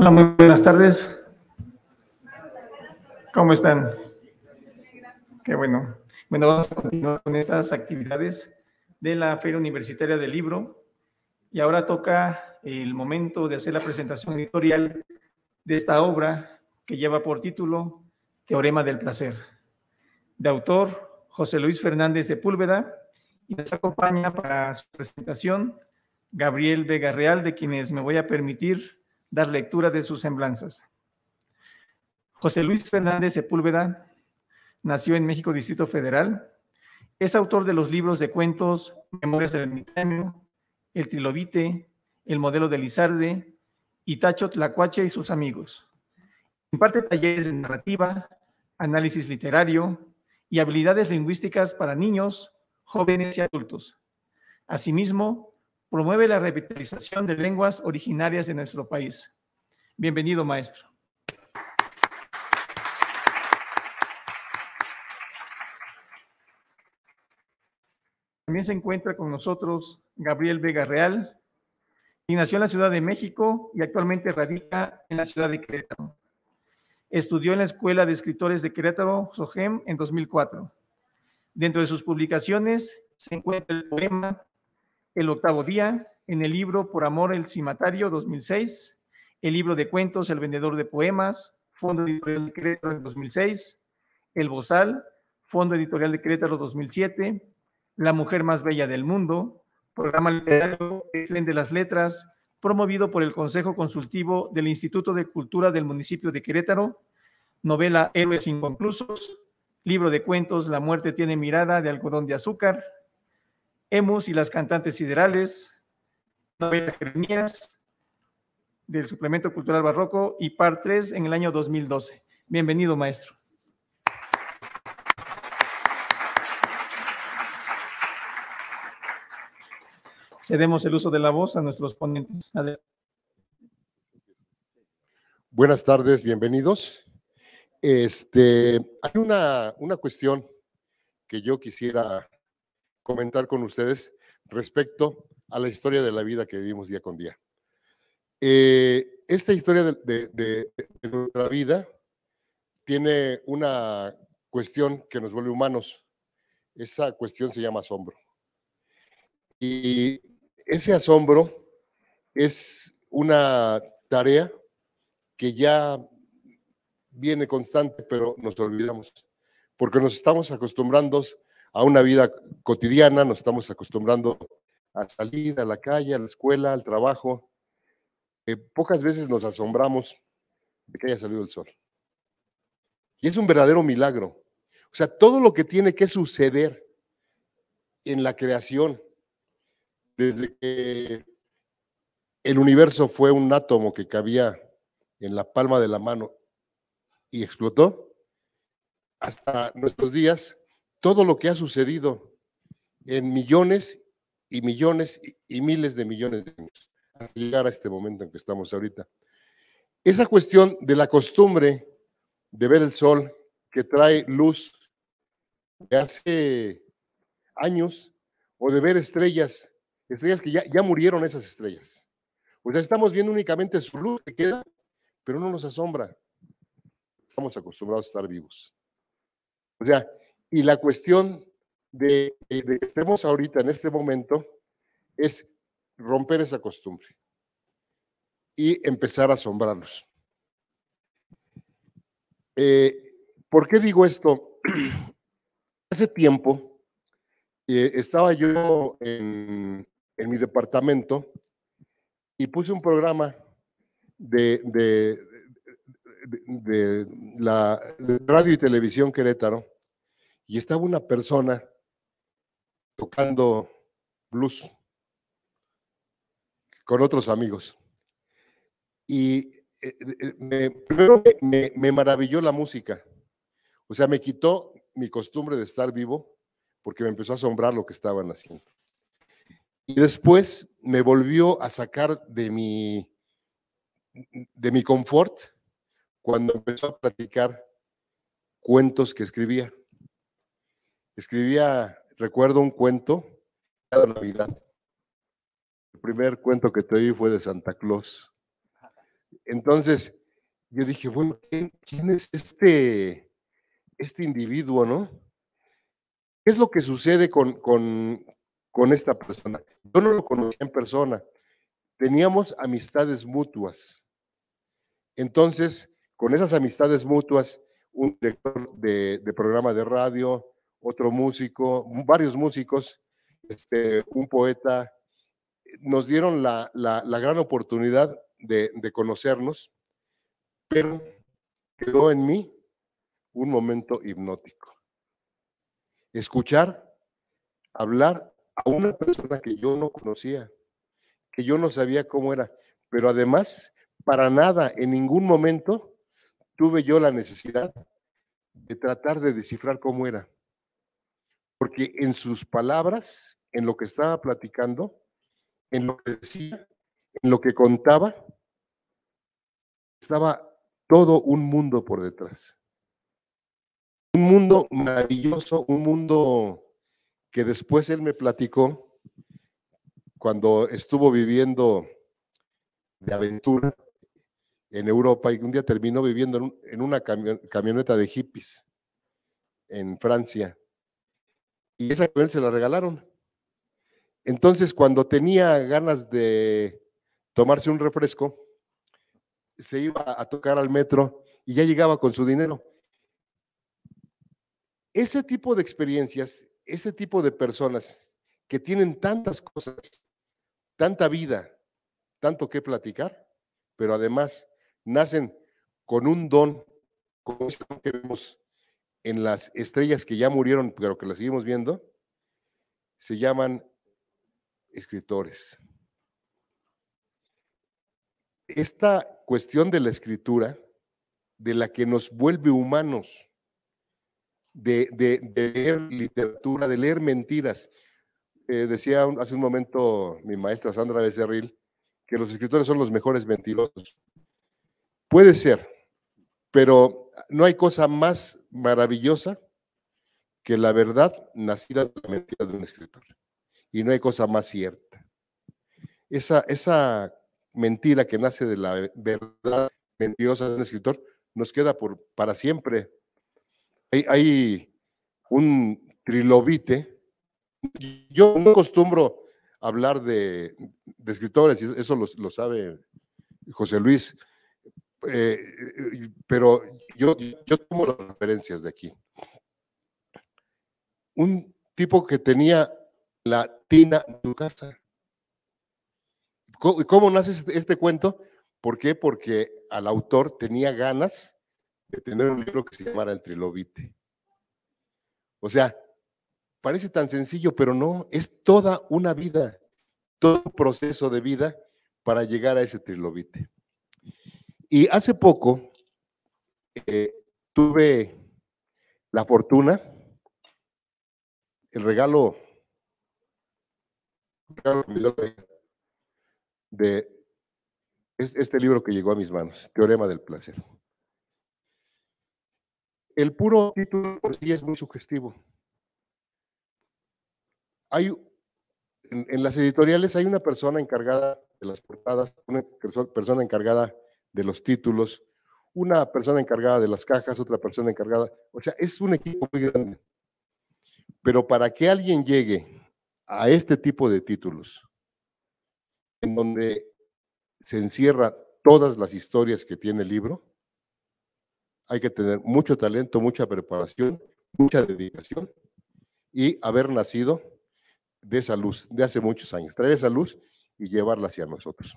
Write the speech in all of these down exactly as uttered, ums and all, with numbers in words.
Hola, muy buenas tardes. ¿Cómo están? Qué bueno. Bueno, vamos a continuar con estas actividades de la Feria Universitaria del Libro. Y ahora toca el momento de hacer la presentación editorial de esta obra que lleva por título Teorema del Placer, de autor José Luis Fernández Sepúlveda, y nos acompaña para su presentación Gabriel Vega Real, de quienes me voy a permitir dar lectura de sus semblanzas. José Luis Fernández Sepúlveda nació en México, Distrito Federal. Es autor de los libros de cuentos Memorias del Ermitaño, El Trilobite, El Modelo de Lizarde y Tacho Tlacuache y sus amigos. Imparte talleres de narrativa, análisis literario y habilidades lingüísticas para niños, jóvenes y adultos. Asimismo, promueve la revitalización de lenguas originarias de nuestro país. Bienvenido, maestro. También se encuentra con nosotros Gabriel Vega Real, quien nació en la Ciudad de México y actualmente radica en la ciudad de Querétaro. Estudió en la Escuela de Escritores de Querétaro, SOGEM, en dos mil cuatro. Dentro de sus publicaciones se encuentra el poema El Octavo Día, en el libro Por Amor el Cimatario, dos mil seis, el libro de cuentos El Vendedor de Poemas, Fondo Editorial de Querétaro en dos mil seis, El Bozal, Fondo Editorial de Querétaro dos mil siete, La Mujer Más Bella del Mundo, programa literario El Tren de las Letras, promovido por el Consejo Consultivo del Instituto de Cultura del municipio de Querétaro, novela Héroes Inconclusos, libro de cuentos La Muerte Tiene Mirada de Algodón de Azúcar, Emus y las Cantantes Siderales, novela Jeremías, del Suplemento Cultural Barroco, y par tres en el año dos mil doce. Bienvenido, maestro. Cedemos el uso de la voz a nuestros ponentes. Adelante. Buenas tardes, bienvenidos. Este, hay una, una cuestión que yo quisiera comentar con ustedes respecto a la historia de la vida que vivimos día con día. Eh, esta historia de, de, de, de nuestra vida tiene una cuestión que nos vuelve humanos. Esa cuestión se llama asombro. Y ese asombro es una tarea que ya viene constante, pero nos olvidamos, porque nos estamos acostumbrando a una vida cotidiana, nos estamos acostumbrando a salir a la calle, a la escuela, al trabajo. Eh, pocas veces nos asombramos de que haya salido el sol. Y es un verdadero milagro. O sea, todo lo que tiene que suceder en la creación, desde que el universo fue un átomo que cabía en la palma de la mano y explotó, hasta nuestros días, todo lo que ha sucedido en millones y millones y miles de millones de años, hasta llegar a este momento en que estamos ahorita. Esa cuestión de la costumbre de ver el sol, que trae luz de hace años, o de ver estrellas, estrellas que ya, ya murieron esas estrellas. O sea, estamos viendo únicamente su luz que queda, pero no nos asombra. Estamos acostumbrados a estar vivos. O sea, y la cuestión de, de que estemos ahorita en este momento es romper esa costumbre y empezar a asombrarnos. Eh, ¿Por qué digo esto? Hace tiempo eh, estaba yo en, en mi departamento y puse un programa de, de, de, de la de radio y televisión Querétaro, y estaba una persona tocando blues con otros amigos. Y eh, eh, me, primero me, me maravilló la música. O sea, me quitó mi costumbre de estar vivo porque me empezó a asombrar lo que estaban haciendo. Y después me volvió a sacar de mi, de mi confort cuando empezó a platicar cuentos que escribía. Escribía, recuerdo un cuento cada Navidad. El primer cuento que te oí fue de Santa Claus. Entonces, yo dije, bueno, ¿quién, quién es este, este individuo, no? ¿Qué es lo que sucede con, con, con esta persona? Yo no lo conocía en persona, teníamos amistades mutuas. Entonces, con esas amistades mutuas, un director de, de programa de radio, otro músico, varios músicos, este, un poeta, nos dieron la, la, la gran oportunidad de, de conocernos, pero quedó en mí un momento hipnótico. Escuchar, hablar a una persona que yo no conocía, que yo no sabía cómo era, pero además, para nada, en ningún momento, tuve yo la necesidad de tratar de descifrar cómo era. Porque en sus palabras, en lo que estaba platicando, en lo que decía, en lo que contaba, estaba todo un mundo por detrás. Un mundo maravilloso, un mundo que después él me platicó cuando estuvo viviendo de aventura en Europa y un día terminó viviendo en, un, en una camion, camioneta de hippies en Francia. Y esa camioneta se la regalaron. Entonces, cuando tenía ganas de tomarse un refresco, se iba a tocar al metro y ya llegaba con su dinero. Ese tipo de experiencias, ese tipo de personas que tienen tantas cosas, tanta vida, tanto que platicar, pero además nacen con un don, como ese don que vemos en las estrellas que ya murieron, pero que las seguimos viendo, se llaman escritores. Esta cuestión de la escritura, de la que nos vuelve humanos, de, de, de leer literatura, de leer mentiras. Eh, decía un, hace un momento mi maestra Sandra Becerril que los escritores son los mejores mentirosos. Puede ser, pero no hay cosa más maravillosa que la verdad nacida de la mentira de un escritor. Y no hay cosa más cierta. Esa, esa mentira que nace de la verdad mentirosa de un escritor nos queda por, para siempre. Hay, hay un trilobite. Yo no acostumbro hablar de, de escritores, y eso lo, lo sabe José Luis, eh, pero yo, yo tomo las referencias de aquí. Un tipo que tenía la tina en su casa. ¿Cómo, cómo nace este, este cuento? ¿Por qué? Porque al autor tenía ganas de tener un libro que se llamara El Trilobite. O sea, parece tan sencillo, pero no, es toda una vida, todo un proceso de vida para llegar a ese trilobite. Y hace poco eh, tuve la fortuna, el regalo, el regalo que me dio de este libro que llegó a mis manos, Teorema del Placer. El puro título por sí es muy sugestivo. Hay, en, en las editoriales hay una persona encargada de las portadas, una persona encargada de los títulos, una persona encargada de las cajas, otra persona encargada, o sea, es un equipo muy grande. Pero para que alguien llegue a este tipo de títulos, en donde se encierra todas las historias que tiene el libro, hay que tener mucho talento, mucha preparación, mucha dedicación y haber nacido de esa luz, de hace muchos años, traer esa luz y llevarla hacia nosotros.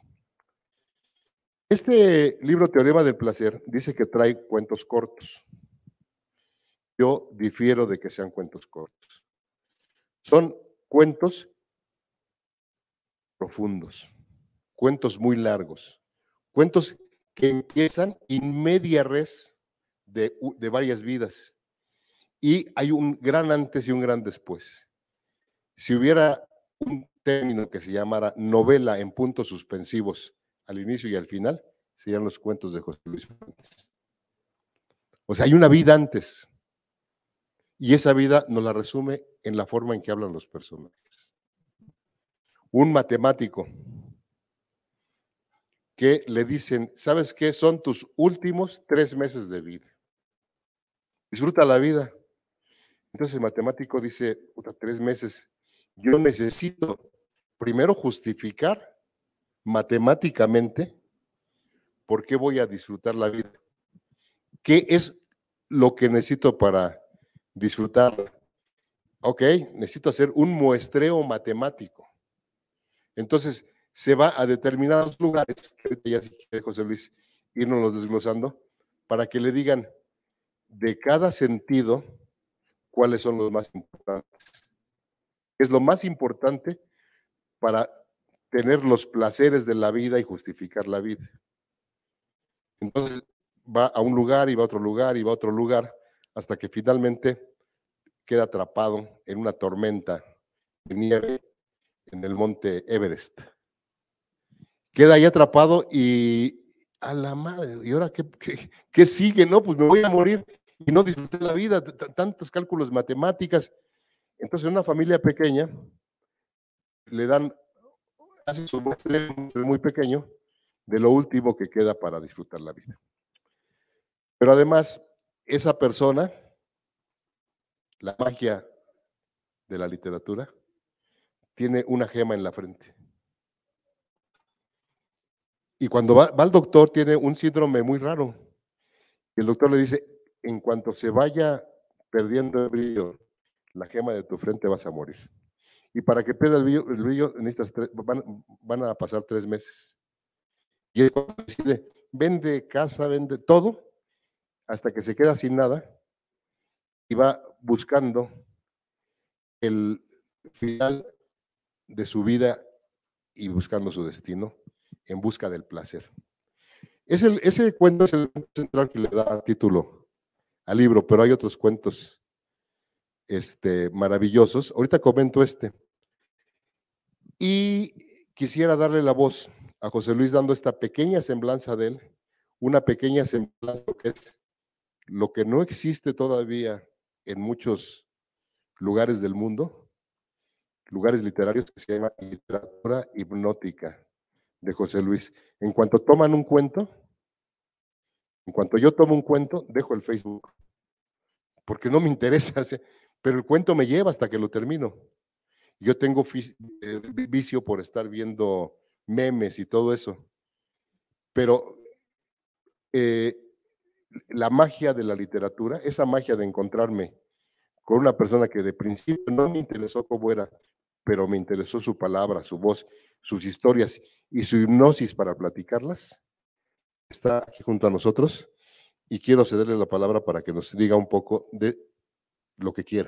Este libro, Teorema del Placer, dice que trae cuentos cortos. Yo difiero de que sean cuentos cortos. Son cuentos profundos, cuentos muy largos, cuentos que empiezan in media res de, de varias vidas. Y hay un gran antes y un gran después. Si hubiera un término que se llamara novela en puntos suspensivos al inicio y al final, serían los cuentos de José Luis Fuentes. O sea, hay una vida antes. Y esa vida nos la resume en la forma en que hablan los personajes. Un matemático que le dicen, ¿sabes qué? Son tus últimos tres meses de vida. Disfruta la vida. Entonces el matemático dice, puta, tres meses, yo necesito primero justificar matemáticamente por qué voy a disfrutar la vida. ¿Qué es lo que necesito para disfrutarla? Ok, necesito hacer un muestreo matemático. Entonces se va a determinados lugares, que ahorita ya si quiere José Luis irnos los desglosando, para que le digan de cada sentido cuáles son los más importantes. Es lo más importante para tener los placeres de la vida y justificar la vida. Entonces va a un lugar y va a otro lugar y va a otro lugar hasta que finalmente queda atrapado en una tormenta de nieve en el monte Everest. Queda ahí atrapado y a la madre, ¿y ahora qué, qué, qué sigue? No, pues me voy a morir y no disfruté la vida, tantos cálculos matemáticas. Entonces, en una familia pequeña, le dan, hace su muestreo muy pequeño de lo último que queda para disfrutar la vida. Pero además, esa persona, la magia de la literatura, tiene una gema en la frente. Y cuando va, va al doctor, tiene un síndrome muy raro. Y el doctor le dice, en cuanto se vaya perdiendo el brillo, la gema de tu frente vas a morir. Y para que pierda el brillo, el brillo necesitas tres, van, van a pasar tres meses. Y él cuando decide, vende casa, vende todo, hasta que se queda sin nada y va buscando el final de su vida y buscando su destino en busca del placer. Es el, ese cuento es el cuento central que le da título al libro, pero hay otros cuentos este, maravillosos. Ahorita comento este. Y quisiera darle la voz a José Luis dando esta pequeña semblanza de él, una pequeña semblanza que es lo que no existe todavía en muchos lugares del mundo, lugares literarios, que se llama literatura hipnótica de José Luis. En cuanto toman un cuento, en cuanto yo tomo un cuento, dejo el Facebook, porque no me interesa, pero el cuento me lleva hasta que lo termino. Yo tengo vicio por estar viendo memes y todo eso, pero eh, la magia de la literatura, esa magia de encontrarme con una persona que de principio no me interesó cómo era, pero me interesó su palabra, su voz, sus historias y su hipnosis para platicarlas, está aquí junto a nosotros y quiero cederle la palabra para que nos diga un poco de lo que quiera.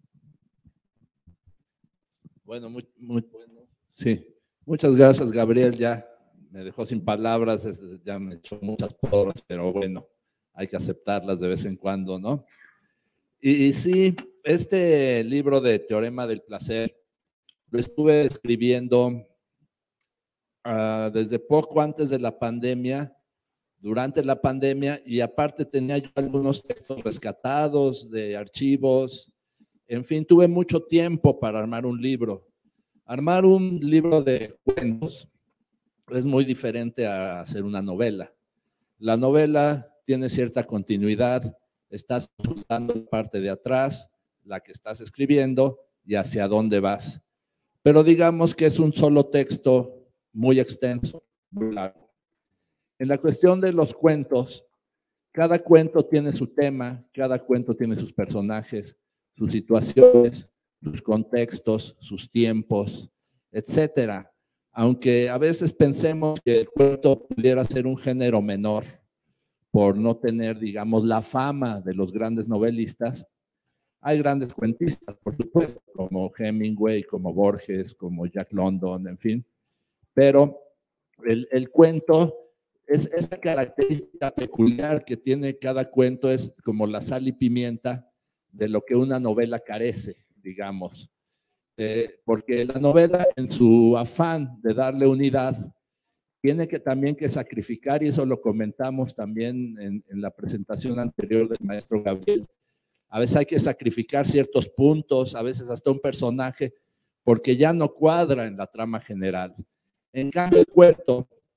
Bueno, muy, muy bueno. Sí, muchas gracias, Gabriel. Ya me dejó sin palabras, ya me echó muchas porras, pero bueno, hay que aceptarlas de vez en cuando, ¿no? Y, y sí, este libro de Teorema del Placer lo estuve escribiendo uh, desde poco antes de la pandemia, durante la pandemia, y aparte tenía yo algunos textos rescatados de archivos. En fin, tuve mucho tiempo para armar un libro. Armar un libro de cuentos es muy diferente a hacer una novela. La novela tiene cierta continuidad, estás consultando la parte de atrás, la que estás escribiendo y hacia dónde vas. Pero digamos que es un solo texto muy extenso, muy largo. En la cuestión de los cuentos, cada cuento tiene su tema, cada cuento tiene sus personajes, sus situaciones, sus contextos, sus tiempos, etcétera. Aunque a veces pensemos que el cuento pudiera ser un género menor por no tener, digamos, la fama de los grandes novelistas, hay grandes cuentistas, por supuesto, como Hemingway, como Borges, como Jack London, en fin. Pero el, el cuento es esa característica peculiar que tiene cada cuento, es como la sal y pimienta de lo que una novela carece, digamos. Eh, porque la novela, en su afán de darle unidad, tiene que también que sacrificar, y eso lo comentamos también en, en la presentación anterior del maestro Gabriel. A veces hay que sacrificar ciertos puntos, a veces hasta un personaje, porque ya no cuadra en la trama general. En cambio, el cuento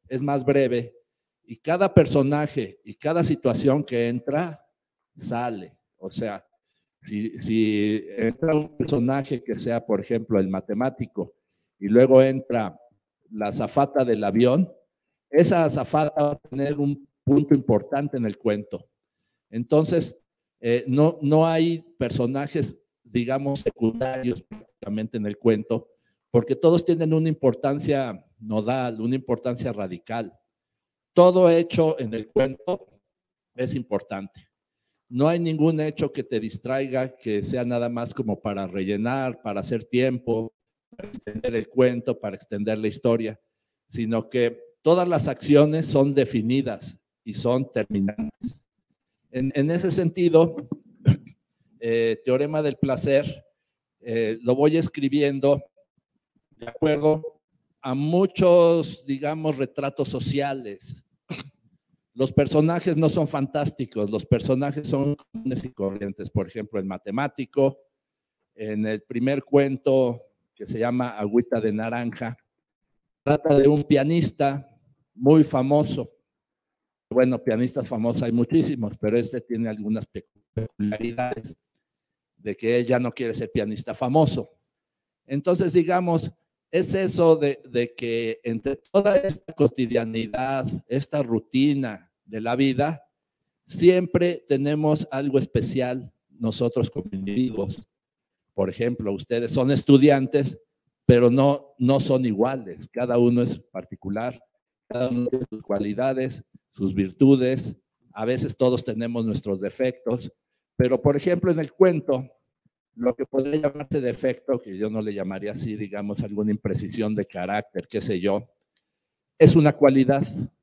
es más breve y cada personaje y cada situación que entra, sale. O sea, si, si entra un personaje que sea, por ejemplo, el matemático y luego entra la azafata del avión, esa azafata va a tener un punto importante en el cuento. Entonces, eh, no, no hay personajes, digamos, secundarios prácticamente en el cuento, porque todos tienen una importancia nodal, una importancia radical. Todo hecho en el cuento es importante. No hay ningún hecho que te distraiga, que sea nada más como para rellenar, para hacer tiempo, para extender el cuento, para extender la historia, sino que todas las acciones son definidas y son terminantes. En, en ese sentido, eh, Teorema del Placer eh, lo voy escribiendo de acuerdo a muchos, digamos, retratos sociales. Los personajes no son fantásticos, los personajes son comunes y corrientes. Por ejemplo, el matemático, en el primer cuento que se llama Agüita de Naranja, trata de un pianista muy famoso. Bueno, pianistas famosos hay muchísimos, pero este tiene algunas peculiaridades de que él ya no quiere ser pianista famoso. Entonces, digamos, es eso de, de que entre toda esta cotidianidad, esta rutina de la vida, siempre tenemos algo especial nosotros como individuos. Por ejemplo, ustedes son estudiantes, pero no, no son iguales. Cada uno es particular, cada uno tiene sus cualidades, sus virtudes. A veces todos tenemos nuestros defectos, pero por ejemplo en el cuento, lo que podría llamarse defecto, que yo no le llamaría así, digamos, alguna imprecisión de carácter, qué sé yo, es una cualidad,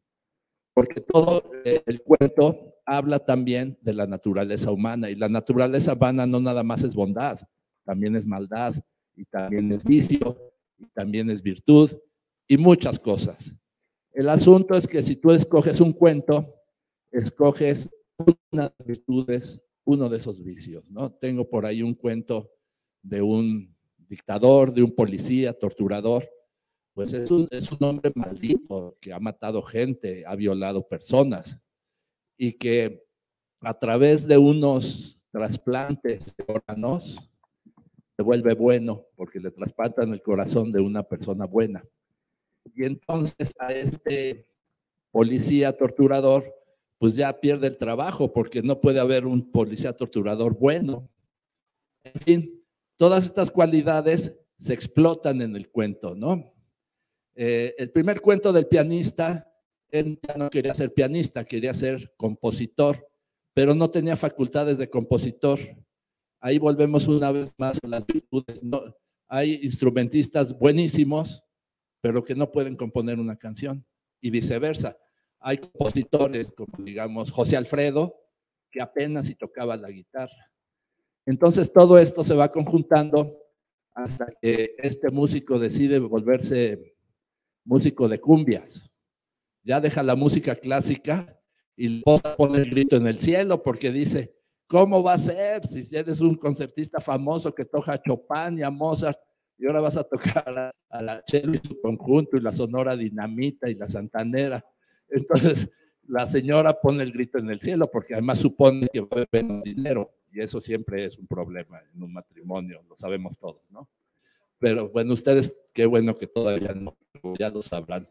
porque todo el cuento habla también de la naturaleza humana, y la naturaleza humana no nada más es bondad, también es maldad, y también es vicio, y también es virtud, y muchas cosas. El asunto es que si tú escoges un cuento, escoges unas virtudes, uno de esos vicios, ¿no? Tengo por ahí un cuento de un dictador, de un policía, torturador, pues es un, es un hombre maldito que ha matado gente, ha violado personas y que a través de unos trasplantes de órganos se vuelve bueno porque le trasplantan el corazón de una persona buena. Y entonces a este policía torturador pues ya pierde el trabajo porque no puede haber un policía torturador bueno. En fin, todas estas cualidades se explotan en el cuento, ¿no? Eh, el primer cuento del pianista, él ya no quería ser pianista, quería ser compositor, pero no tenía facultades de compositor. Ahí volvemos una vez más a las virtudes, ¿no? Hay instrumentistas buenísimos, pero que no pueden componer una canción, y viceversa. Hay compositores como, digamos, José Alfredo, que apenas si tocaba la guitarra. Entonces todo esto se va conjuntando hasta que este músico decide volverse músico de cumbias. Ya deja la música clásica y pone el grito en el cielo porque dice, ¿cómo va a ser si eres un concertista famoso que toca a Chopin y a Mozart y ahora vas a tocar a, a la Chelo y su conjunto y la Sonora Dinamita y la Santanera? Entonces la señora pone el grito en el cielo porque además supone que va a haber menos dinero y eso siempre es un problema en un matrimonio, lo sabemos todos, ¿no? Pero bueno, ustedes, qué bueno que todavía no, ya lo sabrán.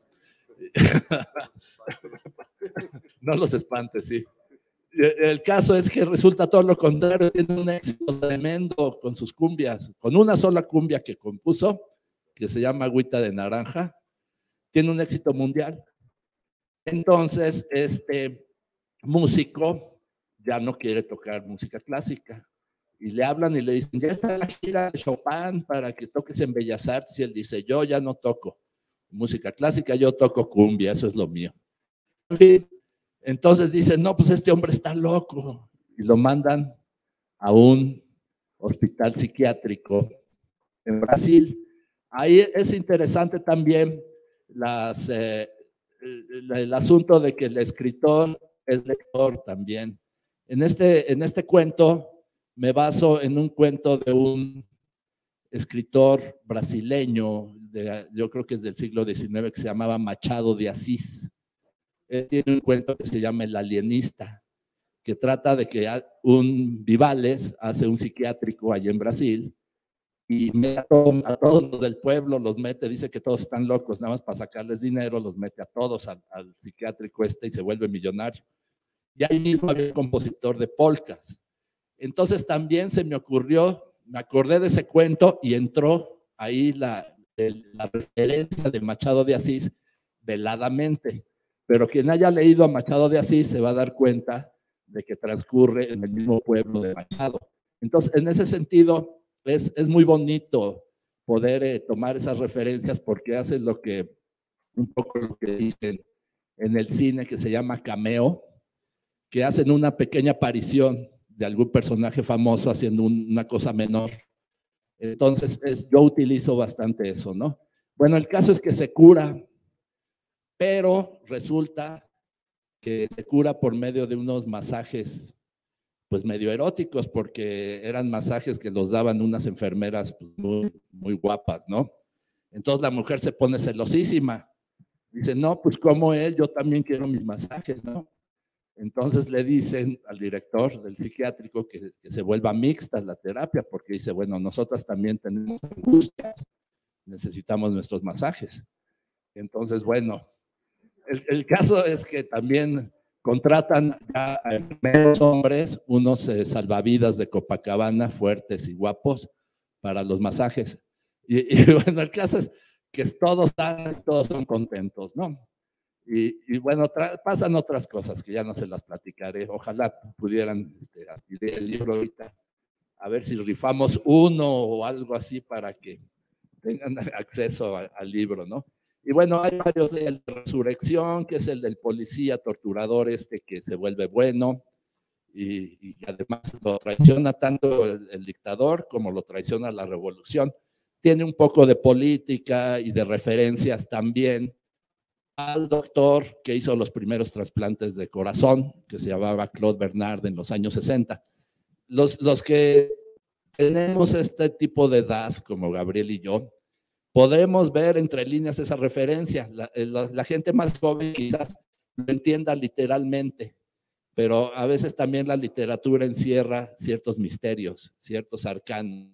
No los espantes, sí. El caso es que resulta todo lo contrario, tiene un éxito tremendo con sus cumbias, con una sola cumbia que compuso, que se llama Agüita de Naranja, tiene un éxito mundial. Entonces, este músico ya no quiere tocar música clásica y le hablan y le dicen, ya está la gira de Chopin para que toques en Bellas Artes, y él dice, yo ya no toco música clásica, yo toco cumbia, eso es lo mío. En fin, entonces dicen, no, pues este hombre está loco, y lo mandan a un hospital psiquiátrico en Brasil. Ahí es interesante también las, eh, el, el asunto de que el escritor es lector también. En este, en este cuento me baso en un cuento de un escritor brasileño, de, yo creo que es del siglo diecinueve, que se llamaba Machado de Asís. Él tiene un cuento que se llama El alienista, que trata de que un Vivales hace un psiquiátrico allá en Brasil y mete a, todo, a todos los del pueblo, los mete, dice que todos están locos, nada más para sacarles dinero, los mete a todos al, al psiquiátrico este y se vuelve millonario. Y ahí mismo había un compositor de polcas. Entonces también se me ocurrió, me acordé de ese cuento y entró ahí la, la referencia de Machado de Asís veladamente. Pero quien haya leído a Machado de Asís se va a dar cuenta de que transcurre en el mismo pueblo de Machado. Entonces, en ese sentido, es, es muy bonito poder eh, tomar esas referencias porque hacen lo que, un poco lo que dicen en el cine que se llama cameo, que hacen una pequeña aparición de algún personaje famoso haciendo un, una cosa menor. Entonces, es, yo utilizo bastante eso, ¿no? Bueno, el caso es que se cura, pero resulta que se cura por medio de unos masajes, pues medio eróticos, porque eran masajes que los daban unas enfermeras pues, muy, muy guapas, ¿no? Entonces la mujer se pone celosísima. Dice, no, pues como él, yo también quiero mis masajes, ¿no? Entonces le dicen al director del psiquiátrico que, que se vuelva mixta la terapia, porque dice, bueno, nosotras también tenemos angustias, necesitamos nuestros masajes. Entonces, bueno, el, el caso es que también contratan a enfermeros hombres, unos eh, salvavidas de Copacabana, fuertes y guapos, para los masajes. Y, y bueno, el caso es que todos están, todos son contentos, ¿no? Y, y bueno, pasan otras cosas que ya no se las platicaré. Ojalá pudieran este, adquirir el libro ahorita, a ver si rifamos uno o algo así para que tengan acceso a, al libro, ¿no? Y bueno, hay varios de la resurrección, que es el del policía torturador este que se vuelve bueno y, y además lo traiciona tanto el, el dictador como lo traiciona la revolución. Tiene un poco de política y de referencias también al doctor que hizo los primeros trasplantes de corazón, que se llamaba Claude Bernard en los años sesenta. Los, los que tenemos este tipo de edad, como Gabriel y yo, podemos ver entre líneas esa referencia. La, la, la gente más joven quizás lo entienda literalmente, pero a veces también la literatura encierra ciertos misterios, ciertos arcanos.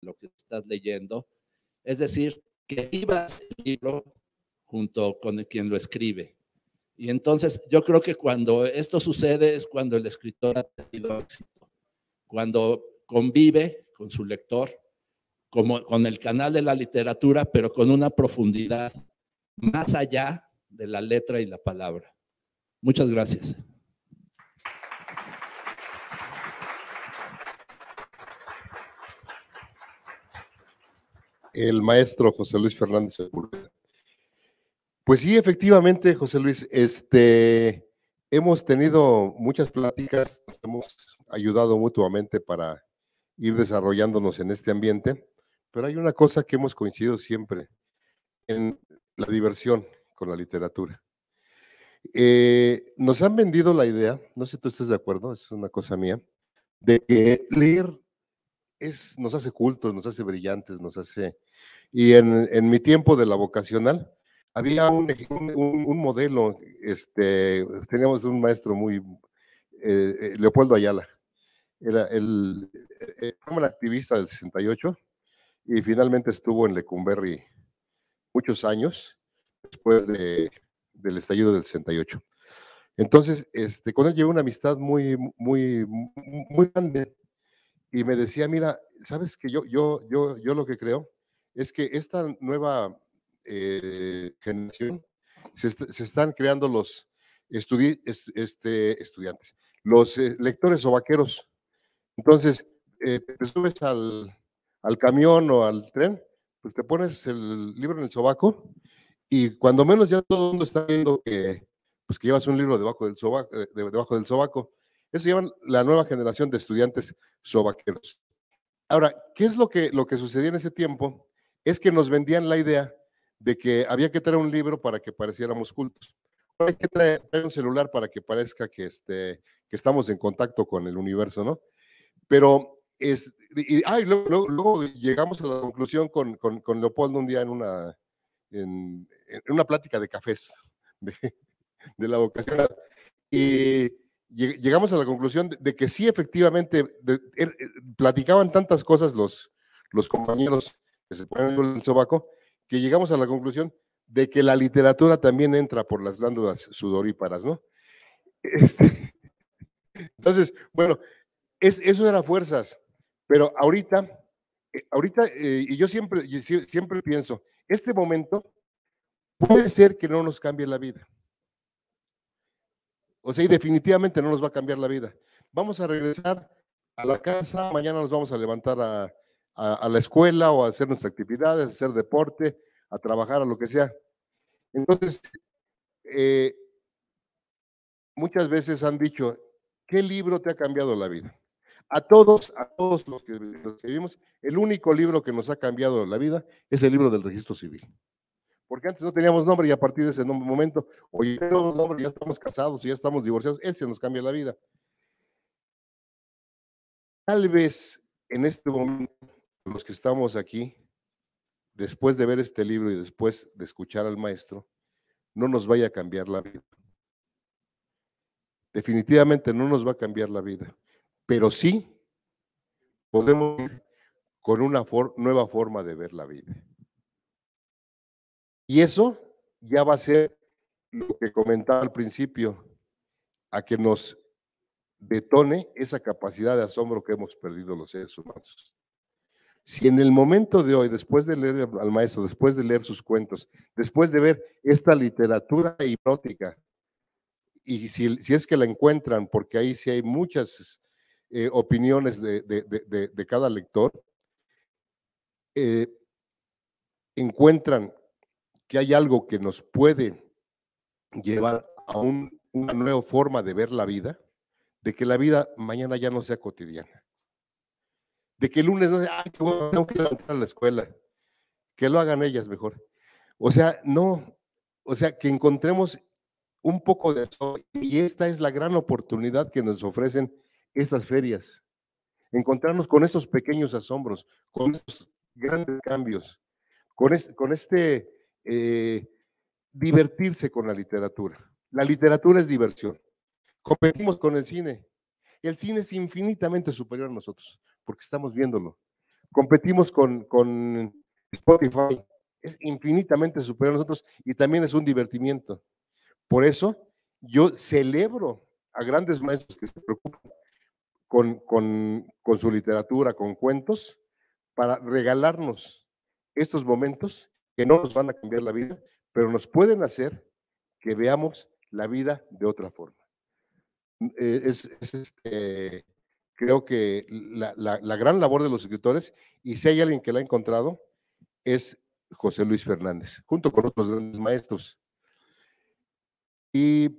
lo que estás leyendo, es decir, que vivas el libro junto con quien lo escribe. Y entonces yo creo que cuando esto sucede es cuando el escritor ha tenido éxito, cuando convive con su lector, como con el canal de la literatura, pero con una profundidad más allá de la letra y la palabra. Muchas gracias. El maestro José Luis Fernández Sepúlveda. Pues sí, efectivamente, José Luis, este, hemos tenido muchas pláticas, nos hemos ayudado mutuamente para ir desarrollándonos en este ambiente, pero hay una cosa que hemos coincidido siempre, en la diversión con la literatura. Eh, nos han vendido la idea, no sé si tú estás de acuerdo, es una cosa mía, de que leer es, nos hace cultos, nos hace brillantes, nos hace... Y en, en mi tiempo de la vocacional, había un, un, un modelo, este, teníamos un maestro muy, eh, Leopoldo Ayala, era el, eh, fue un activista del sesenta y ocho y finalmente estuvo en Lecumberri muchos años después de, del estallido del sesenta y ocho. Entonces, este, con él llevé una amistad muy, muy, muy grande y me decía, mira, sabes que yo, yo, yo, yo lo que creo es que esta nueva eh, generación se, est se, están creando los estudi est este, estudiantes, los eh, lectores o vaqueros. Entonces, eh, te subes al, al camión o al tren, pues te pones el libro en el sobaco y cuando menos ya todo el mundo está viendo que, pues que llevas un libro debajo del sobaco, de, debajo del sobaco. Eso llaman la nueva generación de estudiantes sobaqueros. Ahora, ¿qué es lo que, lo que sucedía en ese tiempo? Es que nos vendían la idea de que había que traer un libro para que pareciéramos cultos. Hay que traer, traer un celular para que parezca que, este, que estamos en contacto con el universo, ¿no? Pero, es, y, ah, y luego, luego, luego llegamos a la conclusión con, con, con Leopoldo un día en una, en, en una plática de cafés de, de la vocación. Y llegamos a la conclusión de, de que sí, efectivamente, de, de, de, platicaban tantas cosas los, los compañeros que se ponen en el sobaco, que llegamos a la conclusión de que la literatura también entra por las glándulas sudoríparas, ¿no? Este, entonces, bueno, es, eso era fuerzas, pero ahorita, eh, ahorita, eh, y yo siempre, siempre pienso, este momento puede ser que no nos cambie la vida. O sea, y definitivamente no nos va a cambiar la vida. Vamos a regresar a la casa, mañana nos vamos a levantar a, a, a la escuela o a hacer nuestras actividades, a hacer deporte, a trabajar, a lo que sea. Entonces, eh, muchas veces han dicho, ¿qué libro te ha cambiado la vida? A todos, a todos los que, los que vivimos, el único libro que nos ha cambiado la vida es el libro del registro civil. Porque antes no teníamos nombre y a partir de ese momento, hoy tenemos nombre, ya estamos casados, ya estamos divorciados, ese nos cambia la vida. Tal vez en este momento, los que estamos aquí, después de ver este libro y después de escuchar al maestro, no nos vaya a cambiar la vida. Definitivamente no nos va a cambiar la vida, pero sí podemos ir con una for- nueva forma de ver la vida. Y eso ya va a ser lo que comentaba al principio, a que nos detone esa capacidad de asombro que hemos perdido los seres humanos. Si en el momento de hoy, después de leer al maestro, después de leer sus cuentos, después de ver esta literatura hipnótica, y si, si es que la encuentran, porque ahí sí hay muchas eh, opiniones de, de, de, de cada lector, eh, encuentran que hay algo que nos puede llevar a un, una nueva forma de ver la vida, de que la vida mañana ya no sea cotidiana, de que el lunes no sea, ay, qué bueno, tengo que levantar a la escuela, que lo hagan ellas mejor. O sea, no, o sea, que encontremos un poco de eso, y esta es la gran oportunidad que nos ofrecen estas ferias, encontrarnos con esos pequeños asombros, con estos grandes cambios, con este, con este eh, divertirse con la literatura. La literatura es diversión. Competimos con el cine. El cine es infinitamente superior a nosotros, porque estamos viéndolo, competimos con, con Spotify, es infinitamente superior a nosotros y también es un divertimiento. Por eso yo celebro a grandes maestros que se preocupan con, con, con su literatura, con cuentos, para regalarnos estos momentos que no nos van a cambiar la vida, pero nos pueden hacer que veamos la vida de otra forma. Eh, es, es este, creo que la, la, la gran labor de los escritores, y si hay alguien que la ha encontrado, es José Luis Fernández, junto con otros grandes maestros. Y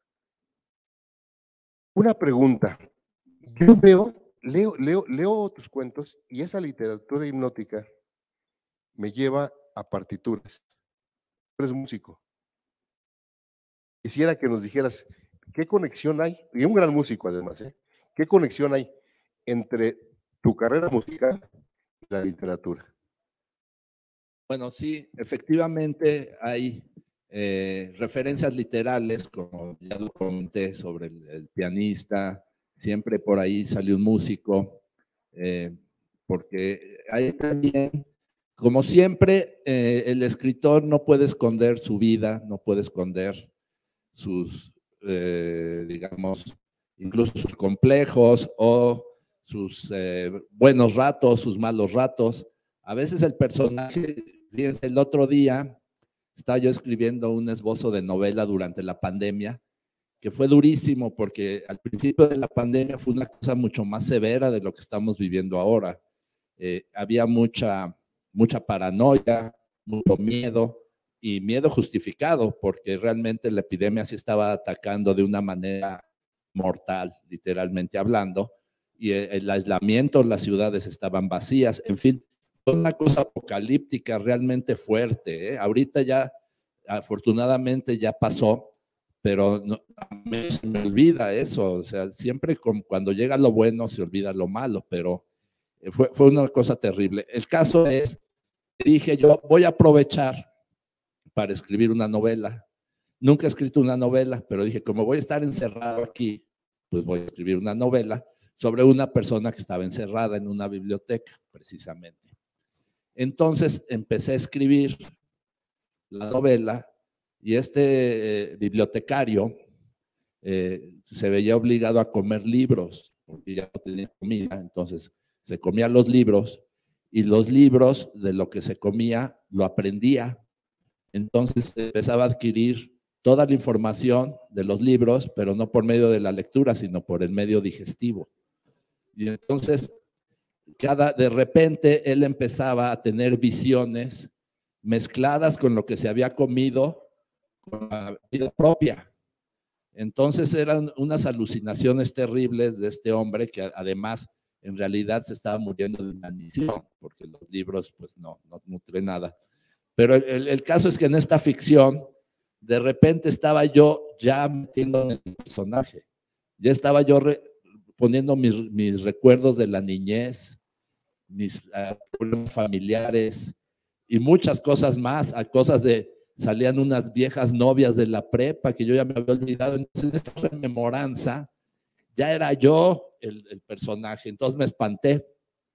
una pregunta, yo veo, leo, leo, leo tus cuentos y esa literatura hipnótica me lleva a partituras. Tú eres músico. Quisiera que nos dijeras qué conexión hay, y un gran músico además, ¿eh? ¿Qué conexión hay entre tu carrera musical y la literatura? Bueno, sí, efectivamente hay eh, referencias literales, como ya lo comenté sobre el, el pianista, siempre por ahí salió un músico, eh, porque hay también, como siempre, eh, el escritor no puede esconder su vida, no puede esconder sus, eh, digamos, incluso sus complejos o sus eh, buenos ratos, sus malos ratos. A veces el personaje, fíjense, el otro día estaba yo escribiendo un esbozo de novela durante la pandemia, que fue durísimo porque al principio de la pandemia fue una cosa mucho más severa de lo que estamos viviendo ahora. Eh, había mucha, mucha paranoia, mucho miedo, y miedo justificado, porque realmente la epidemia sí estaba atacando de una manera mortal, literalmente hablando, y el aislamiento, las ciudades estaban vacías, en fin, fue una cosa apocalíptica realmente fuerte, ¿eh? Ahorita ya, afortunadamente ya pasó, pero no, a mí se me olvida eso, o sea, siempre con, cuando llega lo bueno se olvida lo malo, pero fue, fue una cosa terrible. El caso es, dije yo, voy a aprovechar para escribir una novela. Nunca he escrito una novela, pero dije, como voy a estar encerrado aquí, pues voy a escribir una novela sobre una persona que estaba encerrada en una biblioteca, precisamente. Entonces empecé a escribir la novela y este eh, bibliotecario eh, se veía obligado a comer libros, porque ya no tenía comida, entonces se comía los libros y los libros de lo que se comía lo aprendía. Entonces empezaba a adquirir toda la información de los libros, pero no por medio de la lectura, sino por el medio digestivo. Y entonces, cada, de repente, él empezaba a tener visiones mezcladas con lo que se había comido, con la vida propia. Entonces eran unas alucinaciones terribles de este hombre que además, en realidad, se estaba muriendo de inanición, porque los libros, pues, no, no nutren nada. Pero el, el caso es que en esta ficción, de repente estaba yo ya metiendo en el personaje. Ya estaba yo re, poniendo mis, mis recuerdos de la niñez, mis uh, problemas familiares y muchas cosas más, a cosas de, salían unas viejas novias de la prepa que yo ya me había olvidado. Entonces, en esta rememoranza, ya era yo el, el personaje. Entonces me espanté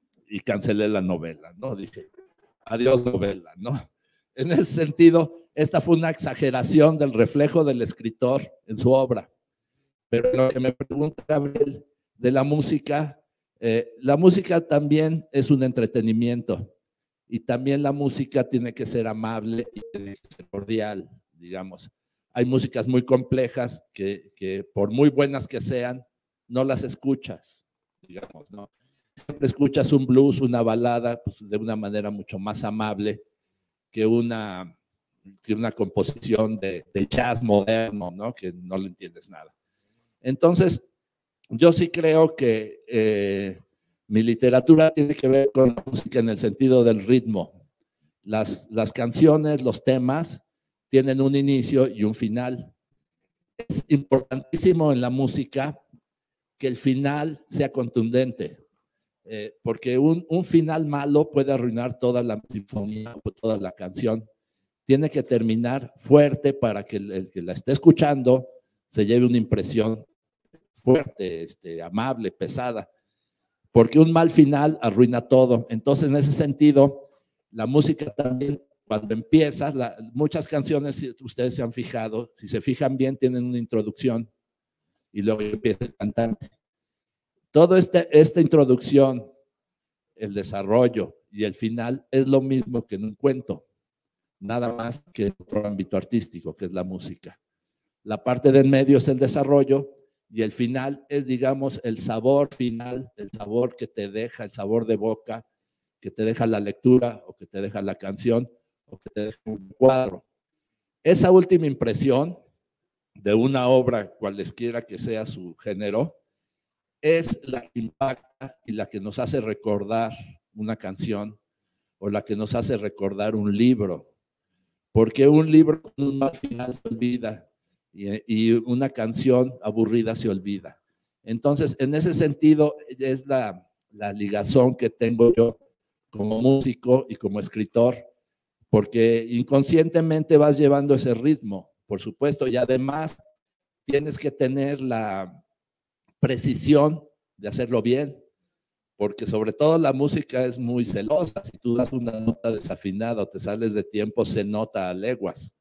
y cancelé la novela, ¿no? Dije, adiós novela, ¿no? En ese sentido, esta fue una exageración del reflejo del escritor en su obra. Pero lo que me pregunta Gabriel de la música, eh, la música también es un entretenimiento y también la música tiene que ser amable y tiene que ser cordial, digamos. Hay músicas muy complejas que, que por muy buenas que sean, no las escuchas, digamos, ¿no? Siempre escuchas un blues, una balada, pues de una manera mucho más amable que una, que una composición de, de jazz moderno, ¿no? Que no le entiendes nada. Entonces, yo sí creo que eh, mi literatura tiene que ver con la música en el sentido del ritmo. Las, las canciones, los temas, tienen un inicio y un final. Es importantísimo en la música que el final sea contundente. Eh, porque un, un final malo puede arruinar toda la sinfonía o toda la canción. Tiene que terminar fuerte para que el, el que la esté escuchando se lleve una impresión fuerte, este, amable, pesada. porque un mal final arruina todo. Entonces, en ese sentido, la música también, cuando empieza, la, muchas canciones, si ustedes se han fijado, si se fijan bien, tienen una introducción y luego empieza el cantante. Toda este, esta introducción, el desarrollo y el final es lo mismo que en un cuento, nada más que en otro ámbito artístico, que es la música. La parte del medio es el desarrollo y el final es, digamos, el sabor final, el sabor que te deja, el sabor de boca, que te deja la lectura o que te deja la canción o que te deja un cuadro. Esa última impresión de una obra, cualesquiera que sea su género, es la que impacta y la que nos hace recordar una canción o la que nos hace recordar un libro. Porque un libro con un mal final se olvida y, y una canción aburrida se olvida. Entonces, en ese sentido, es la, la ligazón que tengo yo como músico y como escritor, porque inconscientemente vas llevando ese ritmo, por supuesto, y además tienes que tener la precisión de hacerlo bien, porque sobre todo la música es muy celosa. Si tú das una nota desafinada o te sales de tiempo, se nota a leguas.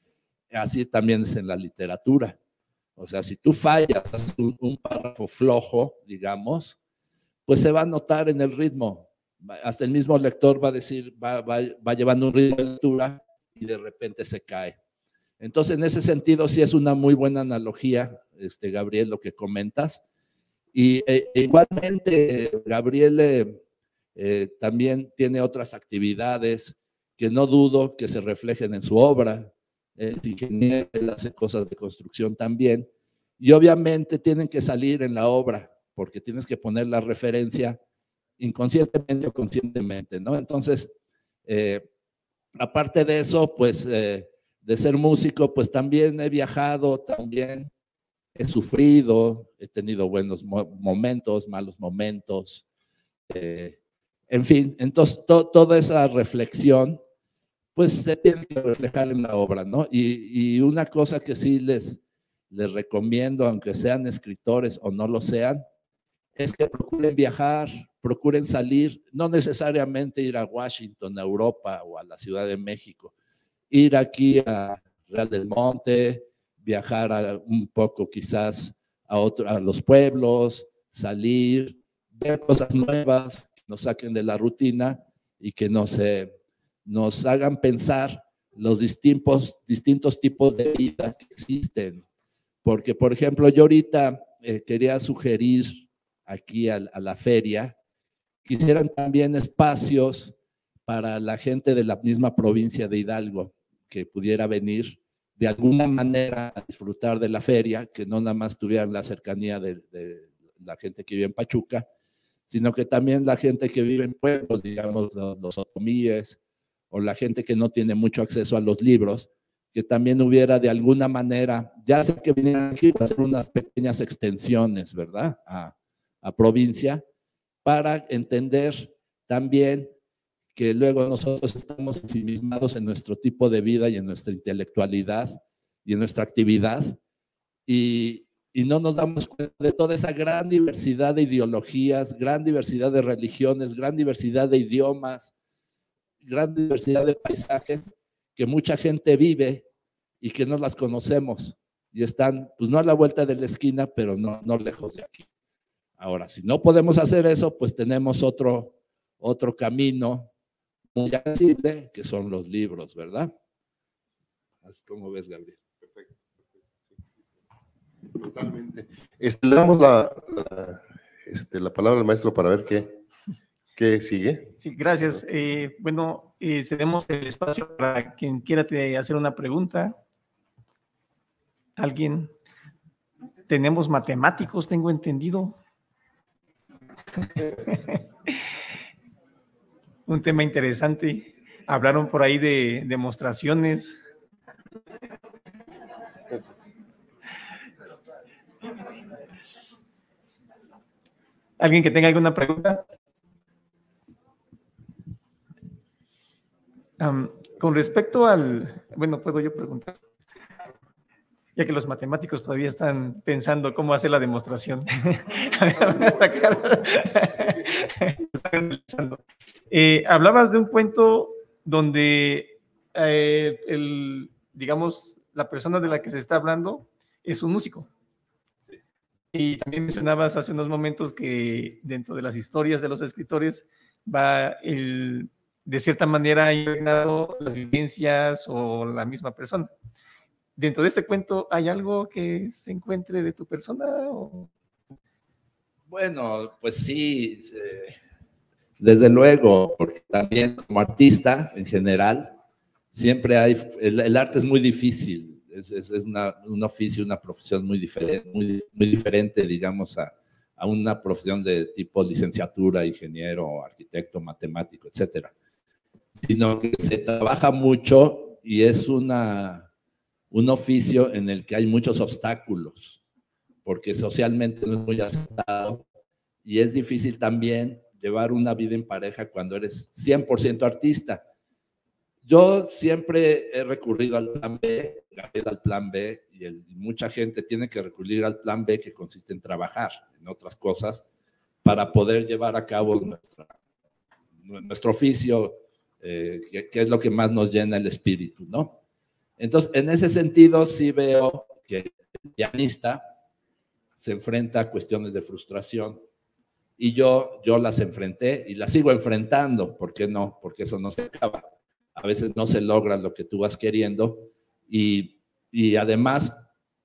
Así también es en la literatura. O sea, si tú fallas, haces un, un párrafo flojo, digamos, pues se va a notar en el ritmo. Hasta el mismo lector va a decir, va, va, va llevando un ritmo de lectura y de repente se cae. Entonces, en ese sentido, sí es una muy buena analogía, este, Gabriel, lo que comentas. Y eh, igualmente, Gabriel eh, eh, también tiene otras actividades que no dudo que se reflejen en su obra. Es ingeniero, él hace cosas de construcción también. Y obviamente tienen que salir en la obra, porque tienes que poner la referencia inconscientemente o conscientemente, ¿no? Entonces, eh, aparte de eso, pues, eh, de ser músico, pues también he viajado, también he sufrido, he tenido buenos mo momentos, malos momentos, eh, en fin, entonces to toda esa reflexión, pues se tiene que reflejar en la obra, ¿no? Y, y una cosa que sí les, les recomiendo, aunque sean escritores o no lo sean, es que procuren viajar, procuren salir, no necesariamente ir a Washington, a Europa o a la Ciudad de México, ir aquí a Real del Monte, viajar a, un poco quizás a, otro, a los pueblos, salir, ver cosas nuevas, que nos saquen de la rutina y que nos, eh, nos hagan pensar los distintos, distintos tipos de vida que existen. Porque, por ejemplo, yo ahorita eh, quería sugerir aquí a, a la feria, quisieran también espacios para la gente de la misma provincia de Hidalgo, que pudiera venir de alguna manera a disfrutar de la feria, que no nada más tuvieran la cercanía de, de la gente que vive en Pachuca, sino que también la gente que vive en pueblos, digamos, los, los otomíes, o la gente que no tiene mucho acceso a los libros, que también hubiera de alguna manera, ya sea que vinieran aquí para hacer unas pequeñas extensiones, ¿verdad?, a, a provincia, para entender también que luego nosotros estamos ensimismados en nuestro tipo de vida y en nuestra intelectualidad y en nuestra actividad y, y no nos damos cuenta de toda esa gran diversidad de ideologías, gran diversidad de religiones, gran diversidad de idiomas, gran diversidad de paisajes que mucha gente vive y que no las conocemos y están, pues no a la vuelta de la esquina, pero no, no lejos de aquí. Ahora, si no podemos hacer eso, pues tenemos otro, otro camino muy accesible, que son los libros, ¿verdad? ¿Cómo ves, Gabriel? Perfecto. Totalmente. Este, le damos la, la, este, la palabra al maestro para ver qué, qué sigue. Sí, gracias. Eh, bueno, eh, cedemos el espacio para quien quiera te hacer una pregunta. ¿Alguien? Tenemos matemáticos, tengo entendido. Un tema interesante. Hablaron por ahí de demostraciones. ¿Alguien que tenga alguna pregunta? Um, con respecto al... Bueno, ¿puedo yo preguntar? ya que los matemáticos todavía están pensando cómo hacer la demostración. eh, hablabas de un cuento donde eh, el, digamos, la persona de la que se está hablando es un músico. Y también mencionabas hace unos momentos que dentro de las historias de los escritores va el, de cierta manera impregnado las vivencias o la misma persona. ¿Dentro de este cuento hay algo que se encuentre de tu persona? ¿O? Bueno, pues sí, eh, desde luego, porque también como artista en general, siempre hay, el, el arte es muy difícil, es, es, es una, un oficio, una profesión muy diferente, muy, muy diferente, digamos, a, a una profesión de tipo licenciatura, ingeniero, arquitecto, matemático, etcétera. Sino que se trabaja mucho y es una, un oficio en el que hay muchos obstáculos, porque socialmente no es muy aceptado y es difícil también llevar una vida en pareja cuando eres cien por ciento artista. Yo siempre he recurrido al plan B, Gabriel al plan B, y, el, y mucha gente tiene que recurrir al plan B, que consiste en trabajar en otras cosas para poder llevar a cabo nuestra, nuestro oficio, eh, que, que es lo que más nos llena el espíritu, ¿no? Entonces, en ese sentido, sí veo que el pianista se enfrenta a cuestiones de frustración y yo, yo las enfrenté y las sigo enfrentando. ¿Por qué no? Porque eso no se acaba. A veces no se logra lo que tú vas queriendo y, y además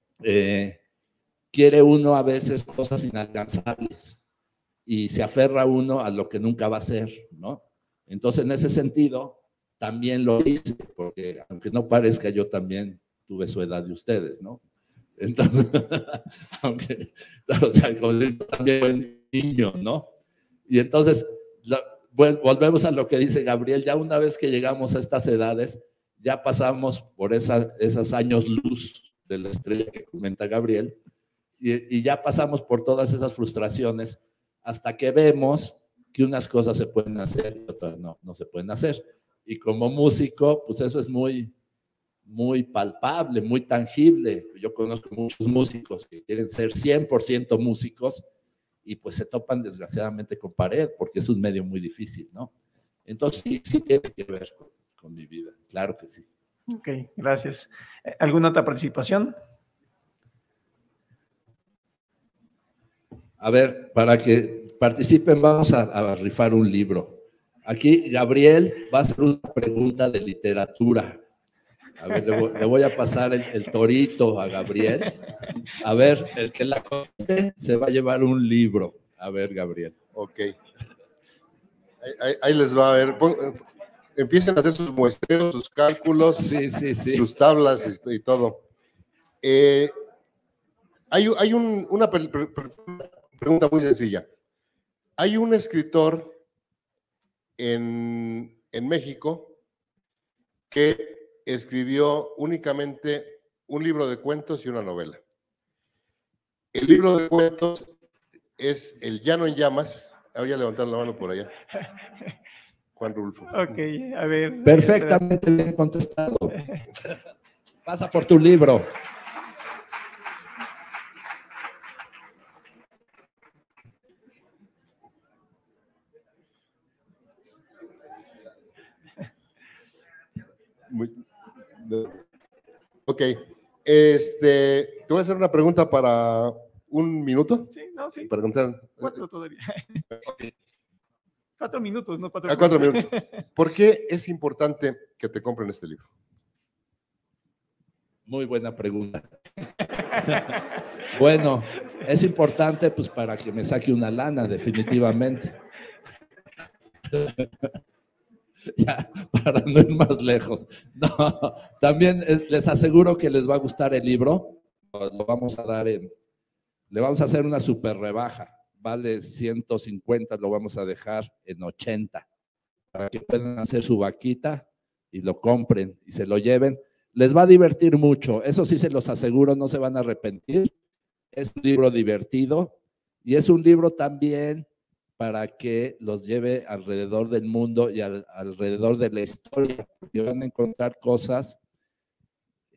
eh, quiere uno a veces cosas inalcanzables y se aferra uno a lo que nunca va a ser, ¿no? Entonces, en ese sentido, también lo hice, porque aunque no parezca, yo también tuve su edad de ustedes, ¿no? Entonces, aunque, o sea, como digo, también fue niño, ¿no? Y entonces, la, volvemos a lo que dice Gabriel, ya una vez que llegamos a estas edades, ya pasamos por esas, esos años luz de la estrella que comenta Gabriel, y, y ya pasamos por todas esas frustraciones hasta que vemos que unas cosas se pueden hacer y otras no, no se pueden hacer. Y como músico, pues eso es muy, muy palpable, muy tangible. Yo conozco muchos músicos que quieren ser cien por ciento músicos y pues se topan desgraciadamente con pared porque es un medio muy difícil, ¿no? Entonces sí, sí tiene que ver con, con mi vida, claro que sí. Ok, gracias. ¿Alguna otra participación? A ver, para que participen vamos a, a rifar un libro. Aquí Gabriel va a hacer una pregunta de literatura. A ver, le voy, le voy a pasar el, el torito a Gabriel. A ver, el que la conoce se va a llevar un libro. A ver, Gabriel. Ok. Ahí, ahí, ahí les va a ver. Pon, empiecen a hacer sus muestreos, sus cálculos, sí, sí, sí. sus tablas y, y todo. Eh, hay hay un, una pre, pre, pre, pregunta muy sencilla. Hay un escritor en, en México que escribió únicamente un libro de cuentos y una novela. El libro de cuentos es El Llano en Llamas. Ahora ya levantaron la mano por allá. Juan Rulfo. Ok, a ver. Perfectamente bien contestado. Pasa por tu libro. Muy, ok. Este, te voy a hacer una pregunta para un minuto. Sí, no, sí. Para contar. Cuatro todavía. Okay. Cuatro minutos, no cuatro. A cuatro minutos. ¿Por qué es importante que te compren este libro? Muy buena pregunta. Bueno, es importante pues para que me saque una lana, definitivamente. Ya, para no ir más lejos. No, también es, les aseguro que les va a gustar el libro. Lo vamos a dar en, le vamos a hacer una super rebaja. Vale ciento cincuenta, lo vamos a dejar en ochenta. Para que puedan hacer su vaquita y lo compren y se lo lleven. Les va a divertir mucho, eso sí se los aseguro, no se van a arrepentir. Es un libro divertido y es un libro también para que los lleve alrededor del mundo y al, alrededor de la historia, porque van a encontrar cosas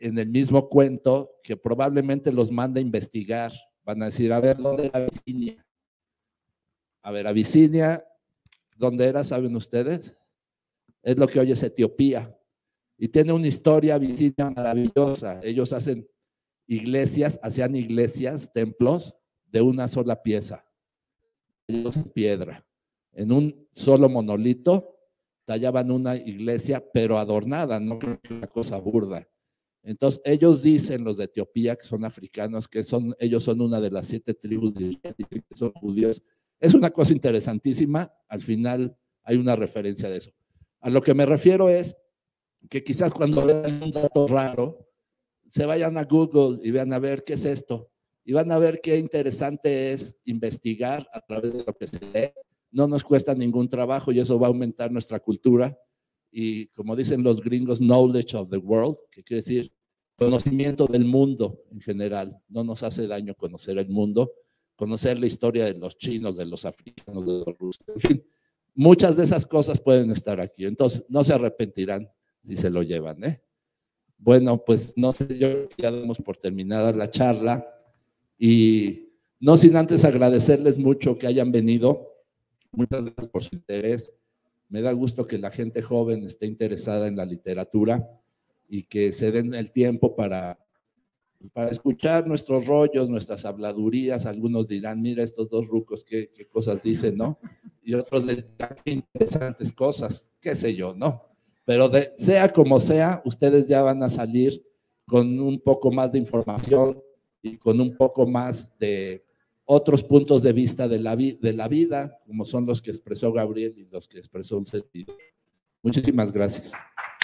en el mismo cuento que probablemente los manda a investigar. Van a decir, a ver, ¿dónde era Abisinia? A ver, Abisinia, ¿dónde era? ¿Saben ustedes? Es lo que hoy es Etiopía. Y tiene una historia Abisinia maravillosa. Ellos hacen iglesias, hacían iglesias, templos de una sola pieza. Ellos en piedra. En un solo monolito tallaban una iglesia, pero adornada, no creo que una cosa burda. Entonces, ellos dicen, los de Etiopía, que son africanos, que son, ellos son una de las siete tribus de Israel, que son judíos. Es una cosa interesantísima, al final hay una referencia de eso. A lo que me refiero es que quizás cuando vean un dato raro, se vayan a Google y vean a ver qué es esto, y van a ver qué interesante es investigar a través de lo que se lee. No nos cuesta ningún trabajo y eso va a aumentar nuestra cultura. Y como dicen los gringos, knowledge of the world, que quiere decir conocimiento del mundo en general. No nos hace daño conocer el mundo, conocer la historia de los chinos, de los africanos, de los rusos. En fin, muchas de esas cosas pueden estar aquí. Entonces, no se arrepentirán si se lo llevan, ¿eh? Bueno, pues no sé, yo ya damos por terminada la charla y no sin antes agradecerles mucho que hayan venido. Muchas gracias por su interés. Me da gusto que la gente joven esté interesada en la literatura y que se den el tiempo para, para escuchar nuestros rollos, nuestras habladurías. Algunos dirán, mira estos dos rucos, qué, qué cosas dicen, ¿no? Y otros dirán, qué interesantes cosas, qué sé yo, ¿no? Pero de, sea como sea, ustedes ya van a salir con un poco más de información y con un poco más de otros puntos de vista de la, vi de la vida, como son los que expresó Gabriel y los que expresó un servidor. Muchísimas gracias.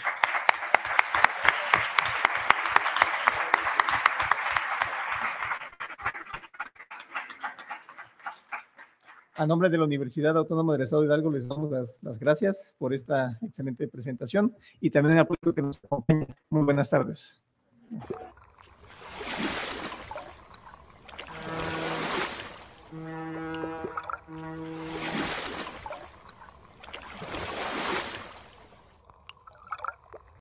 A nombre de la Universidad Autónoma del Estado de Hidalgo les damos las, las gracias por esta excelente presentación y también al público que nos acompaña. Muy buenas tardes.